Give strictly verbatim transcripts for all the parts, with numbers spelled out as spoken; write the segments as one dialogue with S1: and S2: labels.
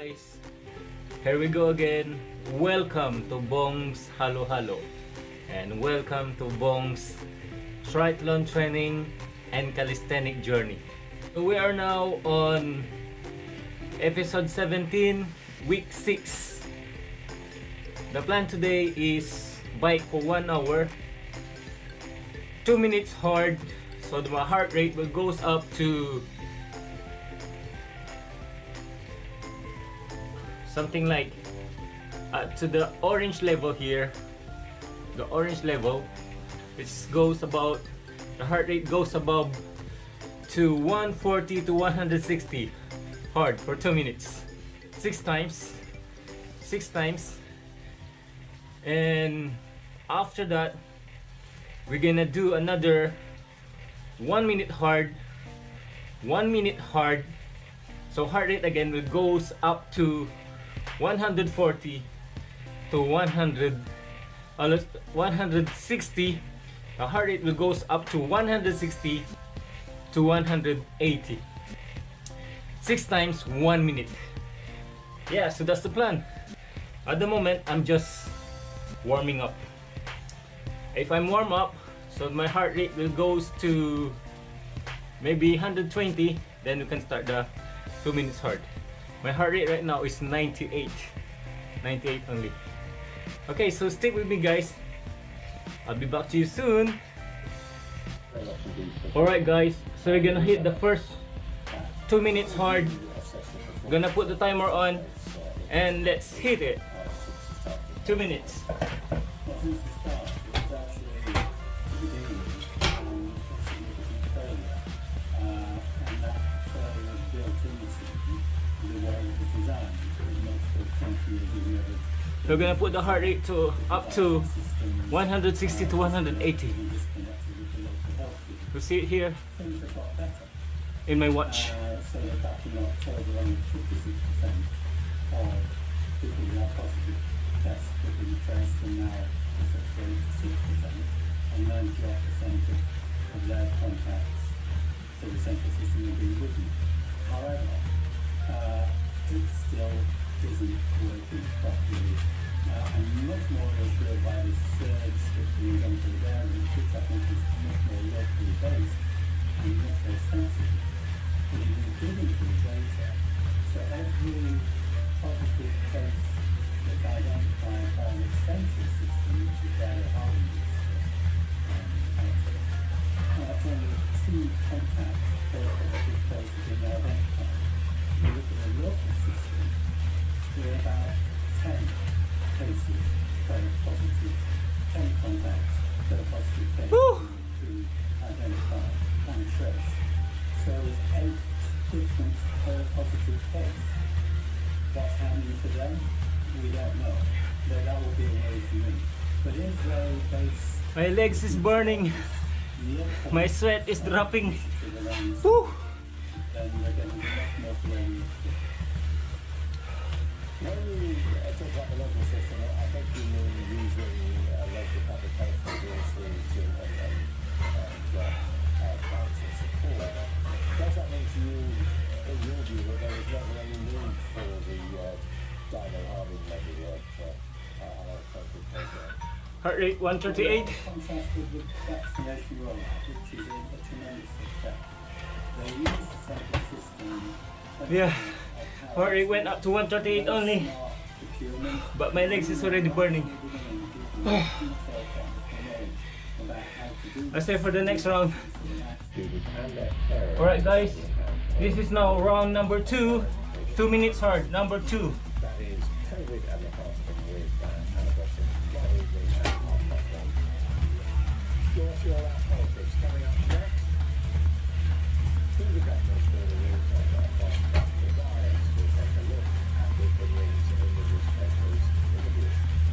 S1: guys, here we go again. Welcome to Bong's Halo Halo and welcome to Bong's Triathlon Training and Calisthenic Journey. So we are now on episode seventeen, week six. The plan today is bike for one hour, two minutes hard, so my heart rate will goes up to something like uh, to the orange level here, the orange level, which goes about, the heart rate goes above to one forty to one sixty hard for two minutes, six times, six times, and after that we're gonna do another one minute hard, one minute hard, so heart rate again will goes up to one forty to one hundred, uh, one sixty. The heart rate will goes up to one sixty to one eighty. Six times one minute. Yeah, so that's the plan. At the moment, I'm just warming up. If I'm warm up, so my heart rate will goes to maybe one twenty, then we can start the two minutes hard. My heart rate right now is ninety-eight, ninety-eight only. Okay, so stick with me guys. I'll be back to you soon. Alright guys, so we're gonna hit the first two minutes hard. Gonna put the timer on and let's hit it. Two minutes. We're gonna put the heart rate to up to one sixty to one eighty. You see it here in my watch.
S2: It still isn't working properly. Uh, I'm much more reassured by the surge shifting onto the bearing, which I think is much more locally based and much more sensitive. And you've been digging into the data, so every positive case that's identified by the central system, which is very hard in this um, uh, only two contacts per positive case have been identified. You look at the local system, there are about ten cases that are positive, ten contacts that are positive cases to identify and trace. So eight different per positive case. What's happening to them? We don't know. But that will be a way to win. But in Israeli base,
S1: My legs is burning. My sweat is dropping. Woo!
S2: then we're getting much more flowing.
S3: When you uh, talk about the local system, I think you mean using uh, local publication resources and, and, and, and uh, uh, council support. Does that mean to you, in your view, that there is never any need for the uh, Dino Harvey level of uh, uh, appropriate program?
S1: Heart rate one thirty-eight.
S2: Contrasted with vaccination rollout, which is a, a tremendous success. They use the central system.
S1: Yeah, heart rate went up to one thirty-eight only, but my legs is already burning. Let's say for the next round. Alright guys, this is now round number two, two minutes hard, number two.
S3: That is COVID and the fasting with uh, anniversary. What is the half marathon? Your your lap politics coming up next. To the government for the rules of that fast track to diets, we'll take a look at the opinions in the newspapers interview.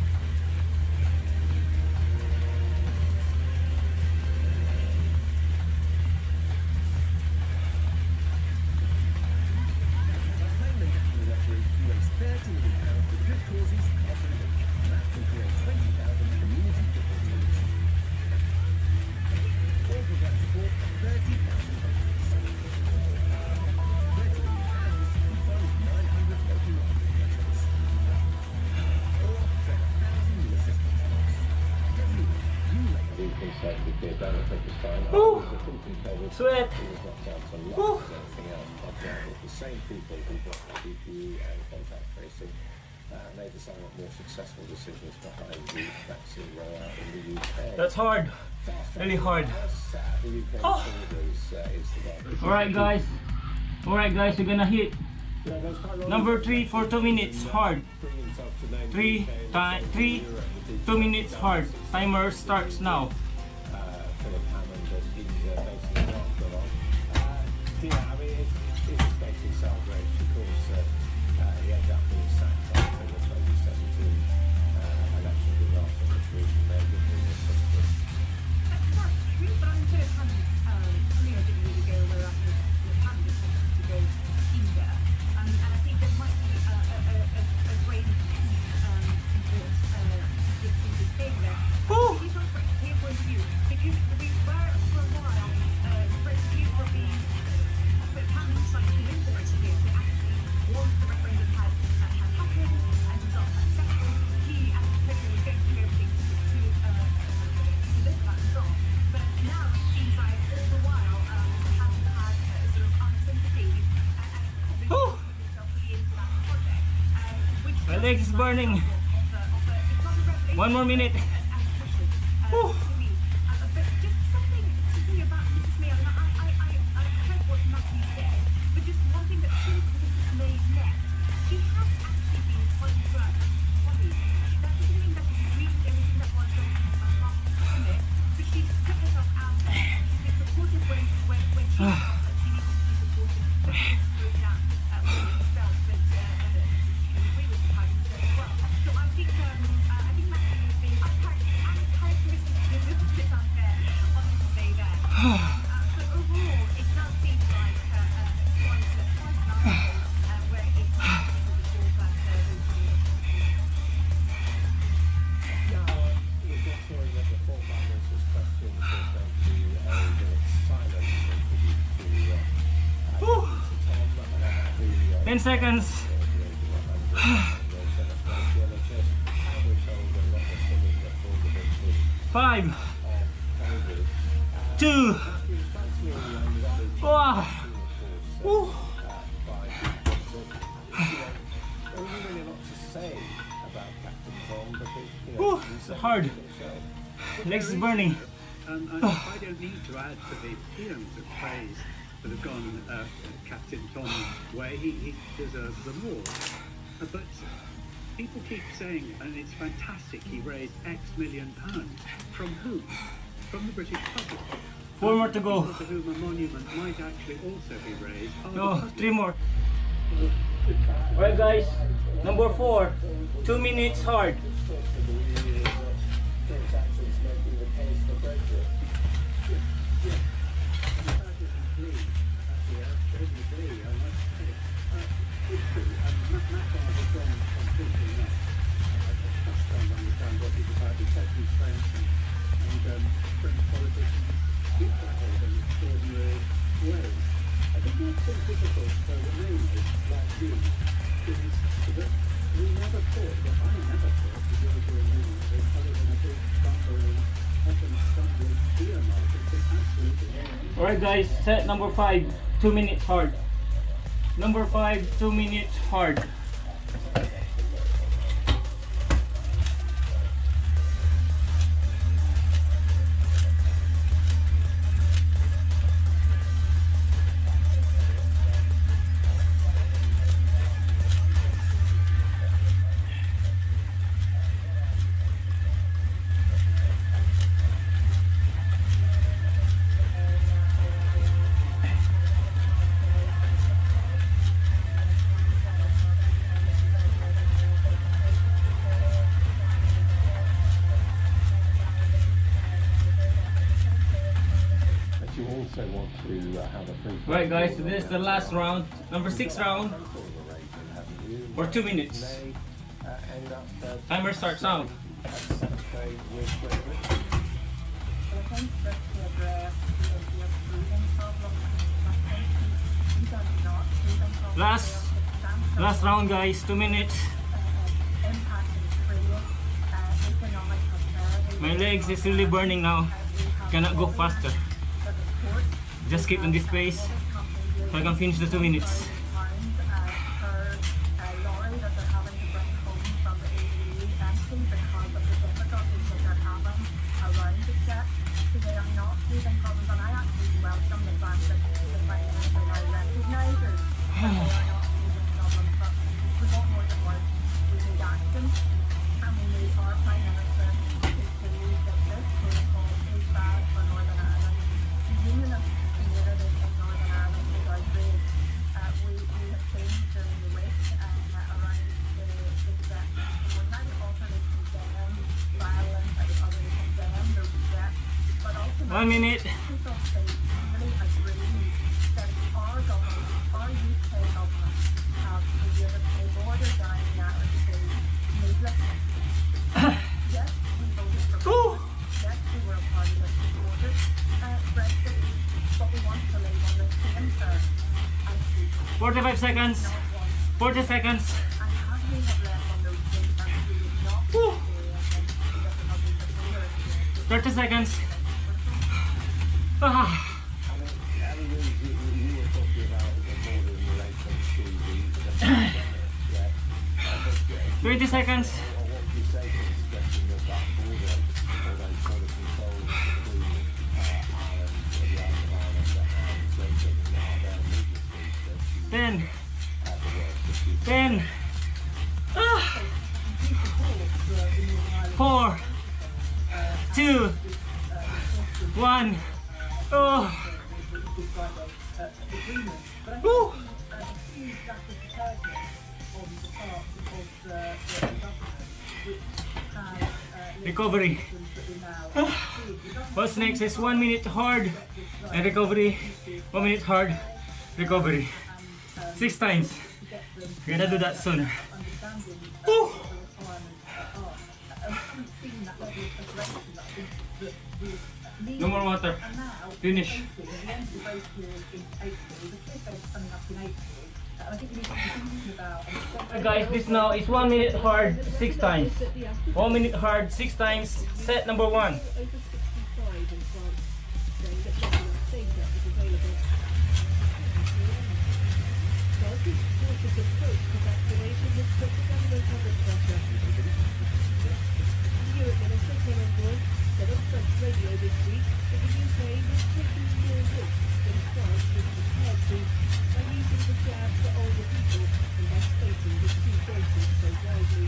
S4: Raise thirty million pounds for good causes across the week. That can create twenty thousand community football teams.
S3: he said would be a benefit this time.
S1: Woo.
S3: The people who came with
S1: Sweat.
S3: he was knocked down to
S1: Woo.
S3: lots and everything else. But uh, it was the same people who brought the P P E and contact tracing uh, made the somewhat more successful decisions behind the vaccine rollout in the U K.
S1: That's hard. Really hard.
S3: Uh, the U K
S1: Oh.
S3: is, uh, is the largest.
S1: Alright guys. Alright guys, we're gonna hit
S3: Yeah, there's quite a lot
S1: number
S3: of-
S1: three for two minutes hard.
S3: bring himself to name
S1: Three
S3: the U K
S1: time
S3: as
S1: three
S3: Europe, the D P
S1: two minutes hard. Timer starts now.
S3: uh, Philip Hammond that he's uh, basically not got on. Uh, yeah, I mean, it's, it's, it's basically outrage. Of course, uh, uh, he ended up being sacked after the twenty seventeen uh, election disaster, which was made in the subsequent.
S5: That's true, but I'm sort of kind of, um, something I didn't really go where I was planning to go either. Um, and I think there might be a, a, a, a, a great um, that uh, this is big there.
S1: Woo.
S5: He's on clear point of view because we were for a while, uh, Brexit view were being but planning slightly into Brexit view to actually once the referendum had uh, had happened and was not successful, he and the Treasury were going to do everything to uh, to look at that and so on. But now it seems like all the while um, hasn't had uh, sort of uncertainty and, and probably
S1: Whew.
S5: put himself into that project. Uh, which
S1: My legs is burning.
S5: of the, of the, it's not a revelation,
S1: One more minute.
S5: and, and pushing, uh,
S1: Whew.
S5: to me. Uh, but just something to me about Missus May. I mean, I, I, I, I heard what Matthew said, but just one thing that since Missus May left, she has actually been quite proud of body. That doesn't mean that she's agreed with everything that was going on last minute, but she's put herself out there. She's been supportive when, when, when she felt that she needed to be supported. But she's broken down uh, when she felt that uh, uh, she could agree with the party as well. So I think, um, uh, I think Matthew has been uncharacteristically a little bit unfair on Missus May there. Uh, but overall, it does seem like uh, uh, quite a quite an article uh, where it's not before that uh,
S3: Now, we're just hearing that the fourth analyst's question is going to be a minute silence to uh, uh,
S1: Whew.
S3: Tom, uh, who uh,
S1: Ten seconds. Five. Two. One. Woo. Woo. It's hard. Legs is burning.
S2: Um, I, I don't need to add to the peons of praise that have gone uh, Captain Tom's way. He, he deserves them all. Uh, but people keep saying, and it's fantastic, he raised X million pounds. From whom? From the British public.
S1: Four more to go.
S2: People to whom a monument might actually also be raised are the
S1: No,
S2: public.
S1: three more. Alright guys, number four. Two minutes hard.
S2: I think what's so difficult for the mainers like you is that we never thought, that I never thought the European Union was other than a big bumbling, often stumbling beer market that absolutely
S1: Alright guys, set number five. Two minutes hard. Number five, two minutes hard.
S3: You also want to uh, have a free.
S1: Right guys, so this is the last round. Number six round. For two minutes.
S3: May, uh, end up, uh,
S1: Timer starts now.
S3: at Secretary with Great Britain.
S5: I think that to address the breathing problem, we don't not breathing problem.
S1: Last, last round guys, two minutes.
S5: Impact is trade, uh, economic prosperity.
S1: My legs is really burning now.
S5: Uh,
S1: cannot go faster. Just keep in this pace so I can finish the two minutes. One minute. Forty-five seconds. Forty seconds. Woo. Thirty seconds. Ah. Twenty seconds. Ten. Ten. Ah. Four. Two. One. Oh. Woo. Recovery. What's next is one minute hard and recovery. One minute hard, recovery. Six times. We're gonna do that sooner. Woo. No more water. Finish. Hi guys, this now is one minute hard six times. One minute hard six times. Set number one.
S6: Radio this week that the U K is taking more risks than France is prepared to by using the jab for older people and by spacing the two doses so widely.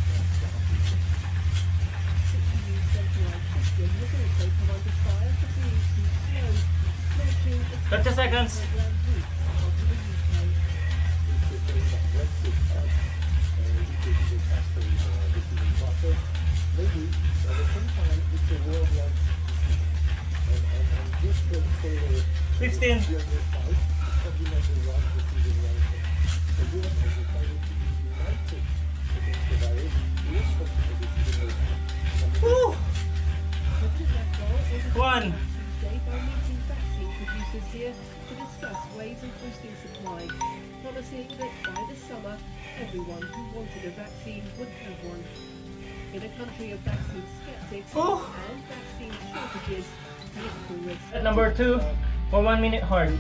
S6: six E U centralised testing was also come under fire for being too slow, launching a
S1: thirty seconds.
S6: program week after the U K.
S3: Maybe at the same time it's a worldwide decision. And, and, and this will say
S1: Fifteen.
S3: fight, probably not the right decision right now. The Europe has decided to be united against the virus. We expect a decision right now.
S1: Woo.
S6: President Macron is
S1: One.
S6: Tuesday by meeting vaccine producers here to discuss ways of boosting supply, promising that by the summer, everyone who wanted a vaccine would have one. In a country of vaccine skeptics
S1: Oh.
S6: and vaccine shortages, political risk.
S1: Set number two for one minute hard.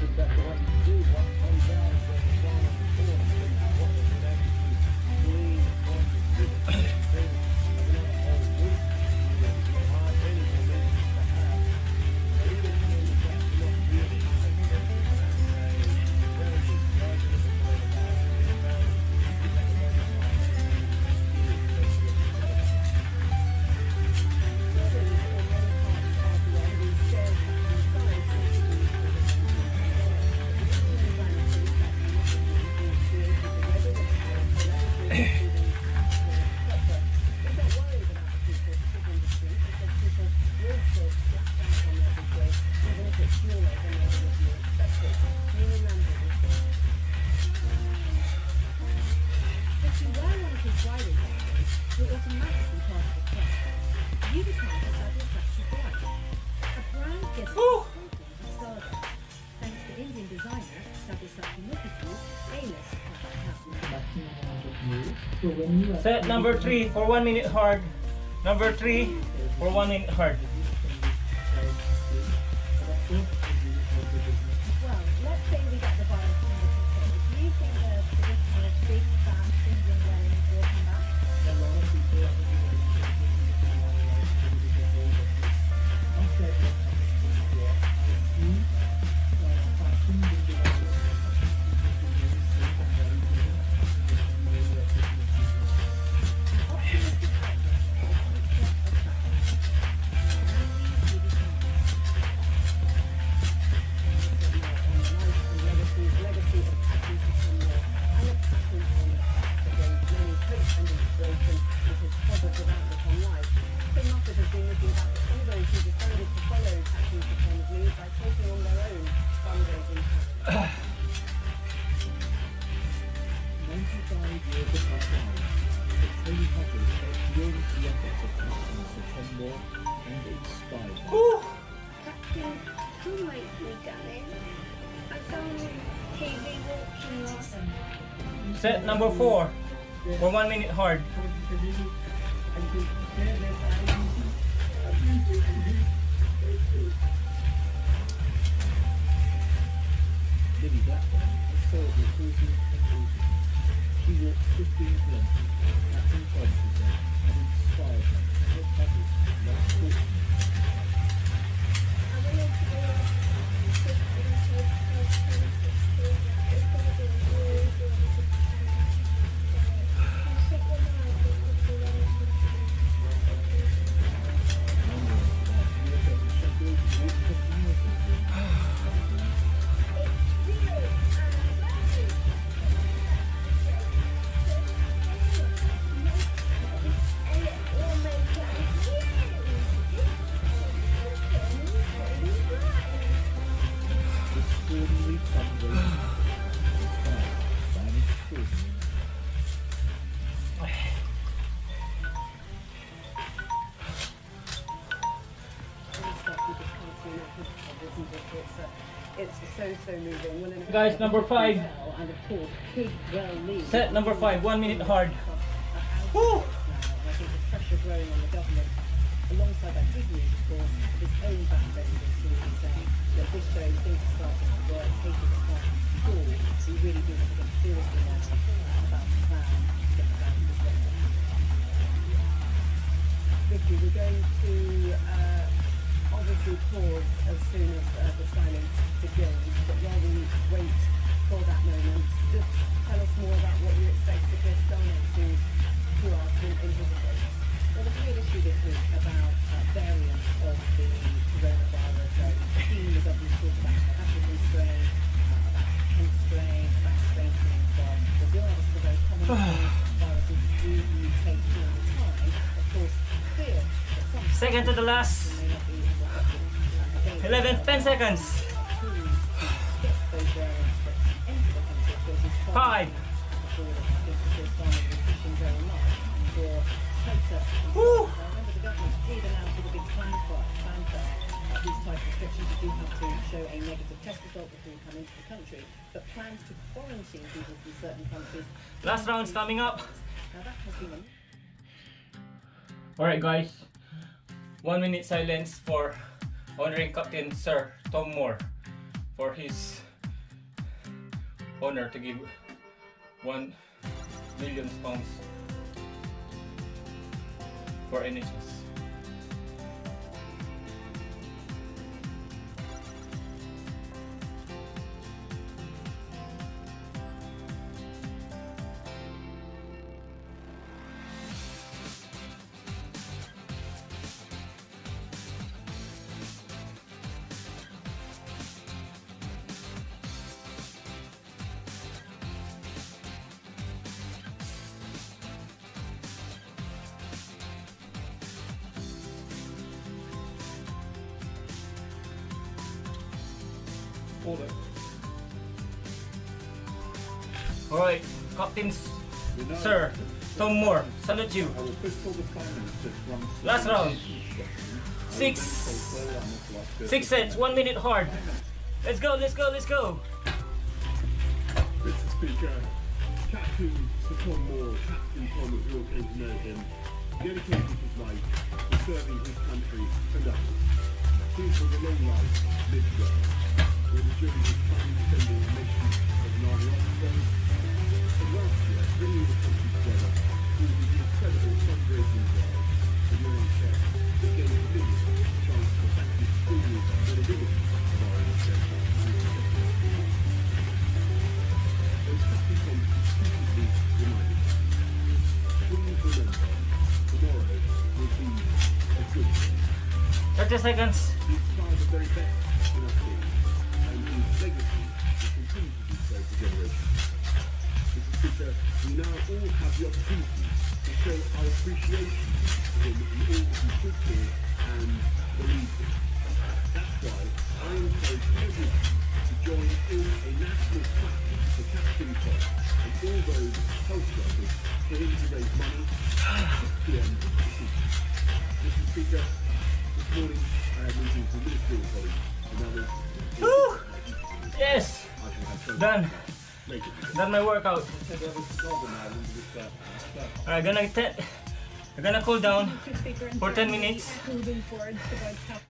S1: Set number three for one minute hard. Number three for one minute hard.
S4: five.
S1: Woo!
S7: Captain, who might we go in? I saw him on T V watching last.
S1: Set number four for one minute hard.
S4: Libby Blackburn has sold the cruising conclusion. She walks fifteen kilometres. Captain Francis said, has inspired her to help others less fortunate.
S7: I wanted to go fifteen, so sixteen. It's gonna be really good to I think when I think would be really good to
S4: Nonetheless, about U S Open Sheffield walks the marathon. Extraordinary fundraising inspired by an extraordinary
S6: It's so, so moving. Well, in-
S1: Guys, number five.
S6: And of course, could well lead.
S1: Set number five, one minute hard.
S6: Woo! I think the pressure growing on the government, alongside that good news, of course, his own backbone is really saying that this show things are starting to work, cases are starting to fall. We really do have to get seriously now about the plan to get the ban lifted. Vicky, we're going to uh, obviously pause as soon as uh, the silence begins, but while we wait for that moment, just tell us more about what you expect to Chris Starmer to, to ask in, in his debate. Well, there's a real issue this week about uh, variants of the coronavirus. So the team was obviously talking about South African strain, uh, about Kent strain, about strain coming from Brazil. This is a very common thing. Viruses do mutate all the time. Of course, fear that some
S1: Second to the last.
S6: may not be as effective uh, against
S1: eleven, ten seconds. Five. Woo.
S6: Remember, the government did announce with a big plan for plan for uh, these type of restrictions. You do have to show a negative test result before you come into the country. But plans to quarantine people from certain countries.
S1: Last round's coming up.
S6: Now that has been a
S1: Alright guys, one minute silence for honoring Captain Sir Tom Moore for his honor to give one million pounds for N H S.
S4: order.
S1: Alright, Captain
S4: We now
S1: Sir Tom Moore, salute you.
S4: I will pistol the Prime Minister from
S1: Last round. Six. Six sets, one minute hard. Let's go, let's go, let's go.
S8: Mister Speaker, Captain Sir Tom Moore, Captain Tom, as we all came to know him, dedicated his life to serving his country and others. His was a long life lived well, whether during his time defending the nation as an army officer, and last year bringing the country together through his incredible fundraising drive for the N H S that gave millions a chance to practice fully for the rigours of our N H S. As Captain Tom repeatedly reminded us, please remember, tomorrow will be a good day.
S1: thirty seconds.
S8: He inspired the very best in our team, and his legacy will continue to do so for generations. Mister Speaker, we now all have the opportunity to show our appreciation for him in all that he stood for and believed in. That's why I encourage everyone to join in a national platform for Captain Tom and all those health workers for him to raise money at six p m this evening. Mister Speaker, this morning had meetings with middle school colleagues, and now there's
S1: Woo! Yes!
S8: I can have so
S1: Done.
S8: make it.
S1: Done my workout.
S8: So they have a slogan now into this uh, stuff.
S1: Alright, gonna te- I'm gonna cool down
S5: fifty grams
S1: for ten minutes.
S5: moving forward about how